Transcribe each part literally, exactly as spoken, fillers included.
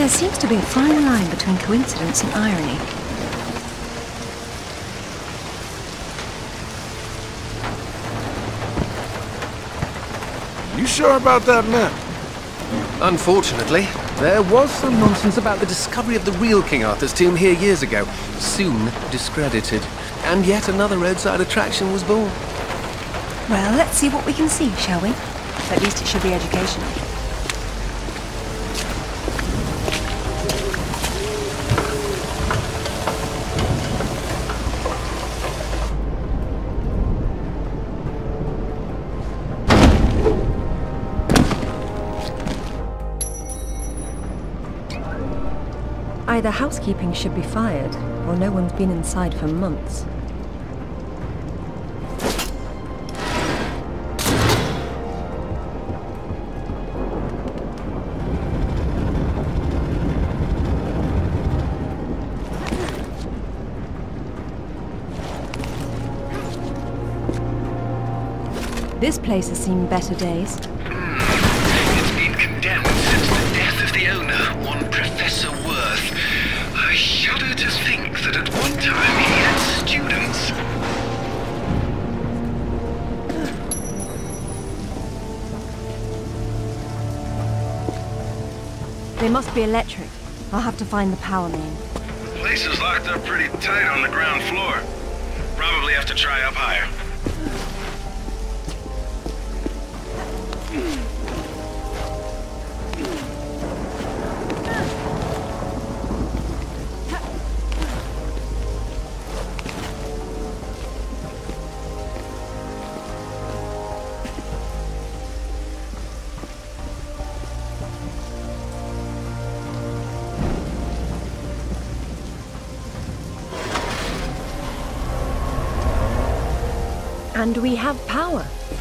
There seems to be a fine line between coincidence and irony. You sure about that map? Unfortunately, there was some nonsense about the discovery of the real King Arthur's tomb here years ago, soon discredited. And yet another roadside attraction was born. Well, let's see what we can see, shall we? At least it should be educational. Either housekeeping should be fired, or no one's been inside for months. This place has seen better days. It's been condemned since the death of the owner, one Professor Worth. I shudder to think that at one time he had students. They must be electric. I'll have to find the power main. The place is locked up pretty tight on the ground floor. Probably have to try up higher. And we have power.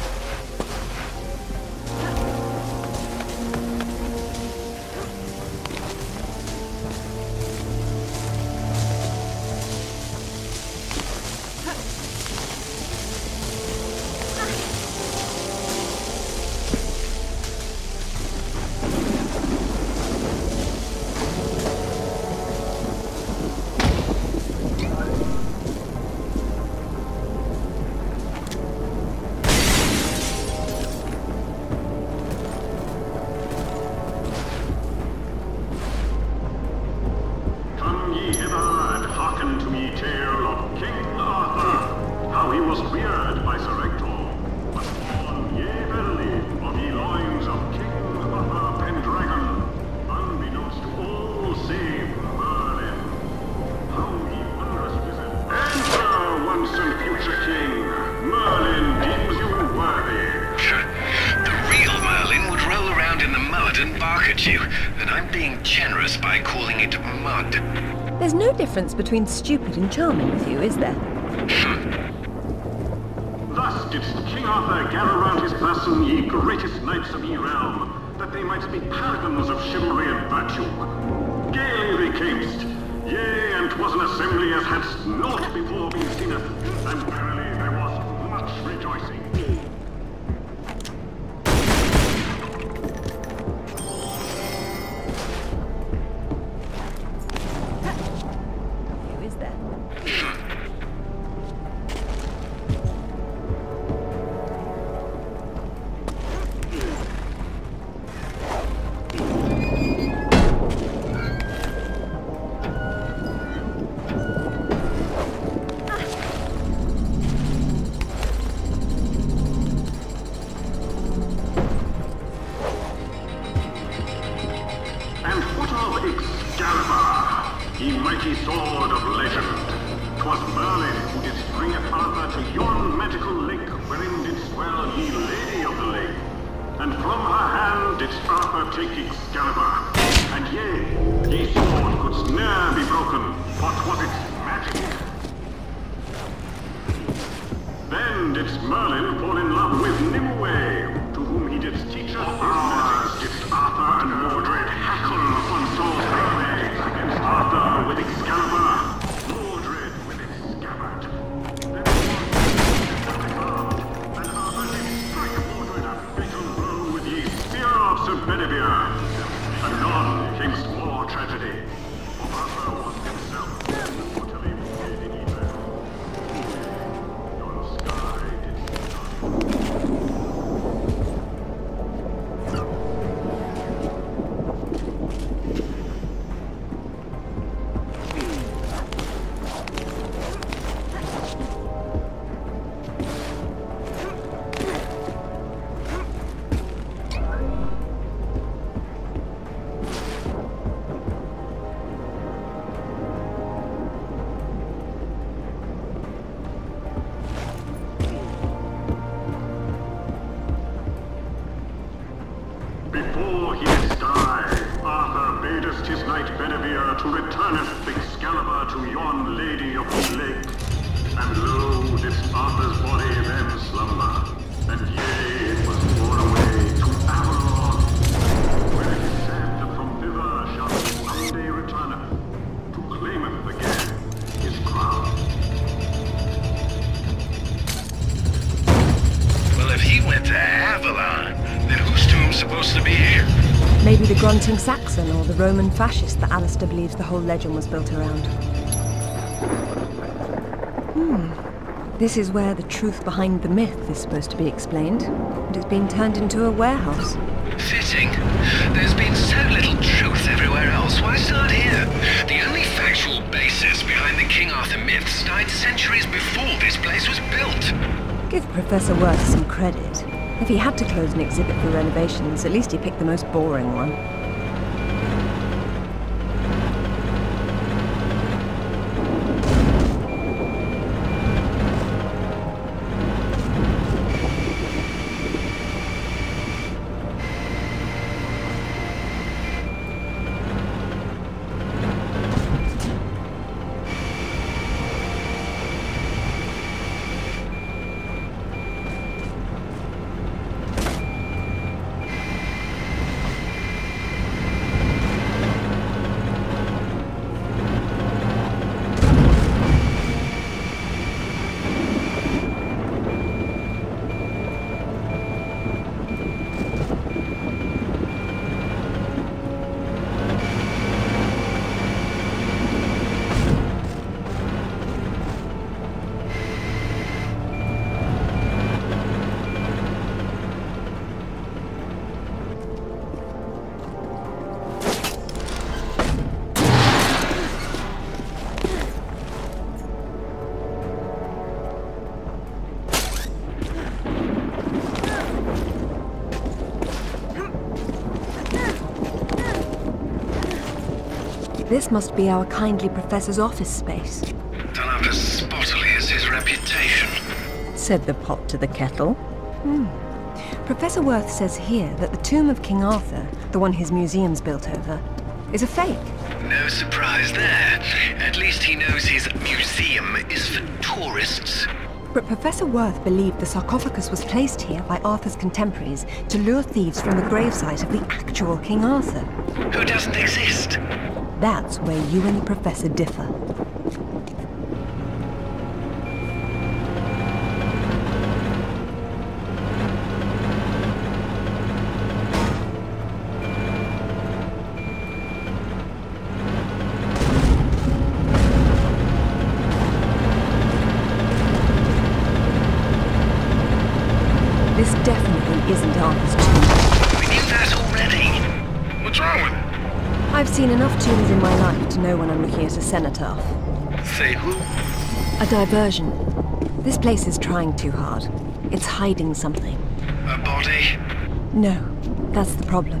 There's no difference between stupid and charming with you, is there? Thus did King Arthur gather round his person ye greatest knights of ye realm, that they might be paragons of chivalry and virtue. Gaily they camest, yea, and 'twas an assembly as hadst naught before been seen, and verily there was much rejoicing. Anon came more returneth Excalibur to yon lady of the lake. And lo, did Arthur's body then slumber, and yea, it was borne away to Avalon, where it is said that from thither shall he one day returneth, to claimeth again his crown. Well, if he went to Avalon, then whose tomb's supposed to be here? Maybe the grunting Saxon or the Roman fascist that Alistair believes the whole legend was built around. Hmm. This is where the truth behind the myth is supposed to be explained, and it's been turned into a warehouse. Fitting. There's been so little truth everywhere else. Why start here? The only factual basis behind the King Arthur myths died centuries before this place was built. Give Professor Worth some credit. If he had to close an exhibit for renovations, at least he picked the most boring one. This must be our kindly professor's office space, Don't have as spottily as his reputation. said the pot to the kettle. Hmm. Professor Worth says here that the tomb of King Arthur, the one his museum's built over, is a fake. No surprise there. At least he knows his museum is for tourists. But Professor Worth believed the sarcophagus was placed here by Arthur's contemporaries to lure thieves from the gravesite of the actual King Arthur. Who doesn't exist? That's where you and the Professor differ. This definitely isn't Arthur's tomb. We knew that already. What's wrong with it? I've seen enough tombs in my life to know when I'm looking at a cenotaph. Say who? A diversion. This place is trying too hard. It's hiding something. A body? No, that's the problem.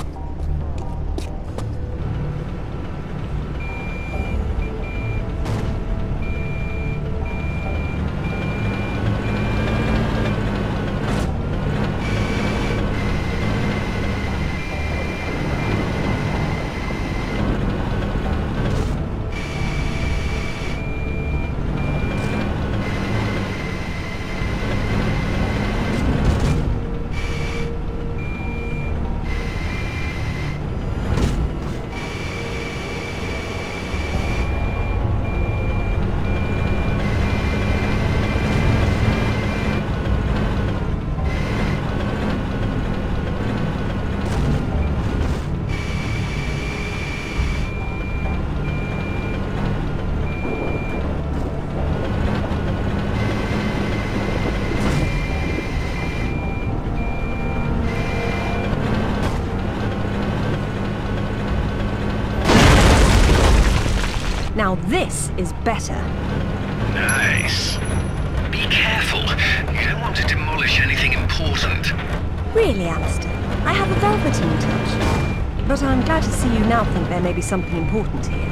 Now this is better. Nice. Be careful. You don't want to demolish anything important. Really, Alistair, I have a velveteen touch. But I'm glad to see you now think there may be something important here.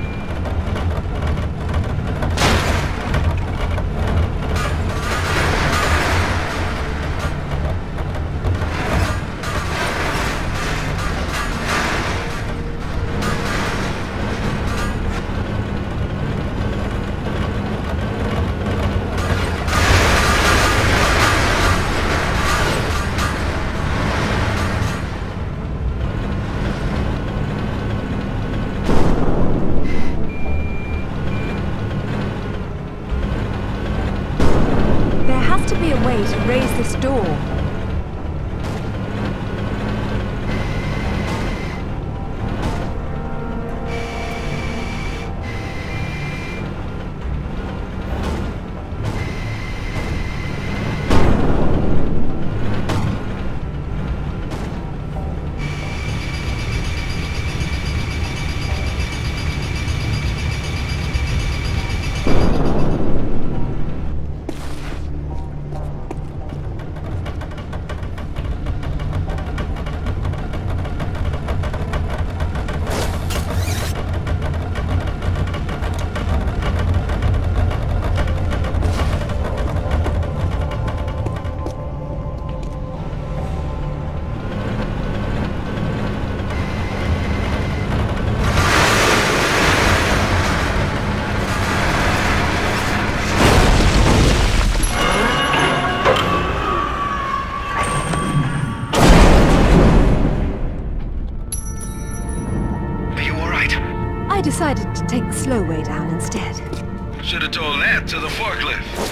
way to raise this door. I decided to take the slow way down instead. Should have told that to the forklift.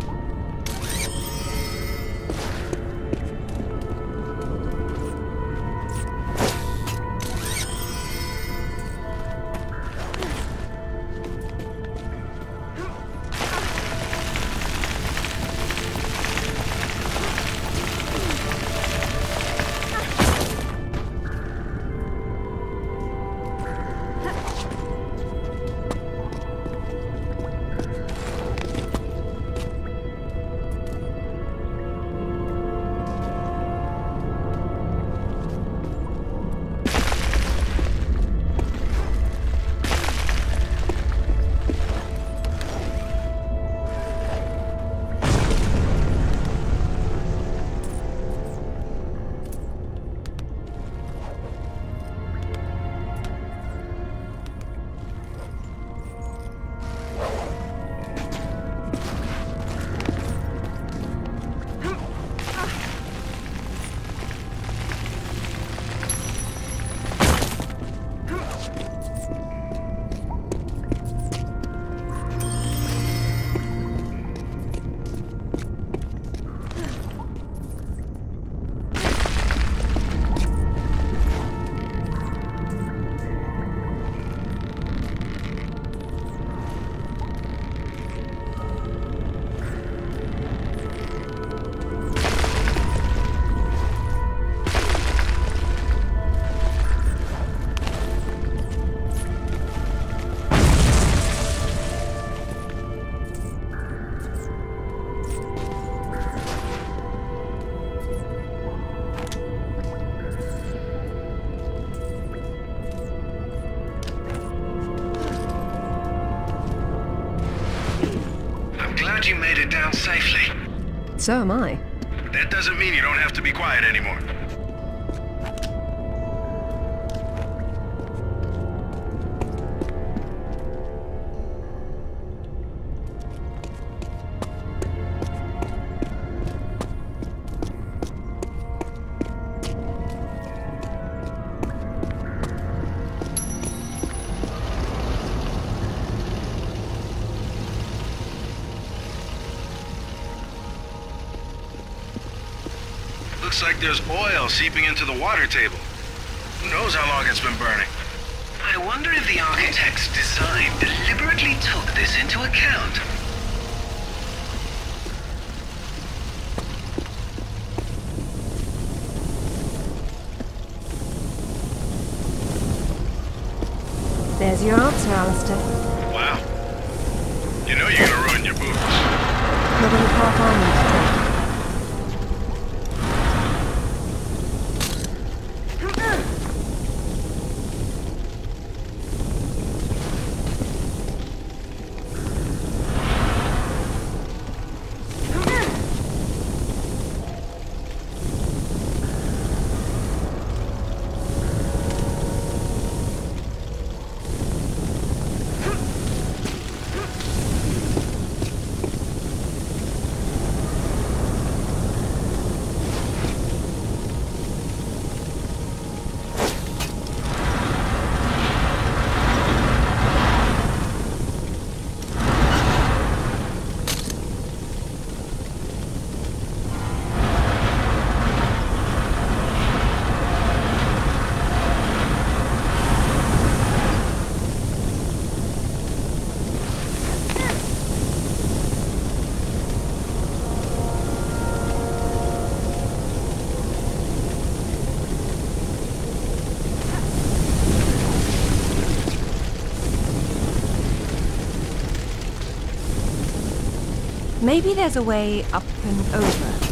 You made it down safely. So am I. That doesn't mean you don't have to be quiet anymore. Looks like there's oil seeping into the water table. Who knows how long it's been burning? I wonder if the architect's design deliberately took this into account. There's your answer, Alistair. Wow. You know you're gonna ruin your boots. Not on the path I need to take. Maybe there's a way up and over.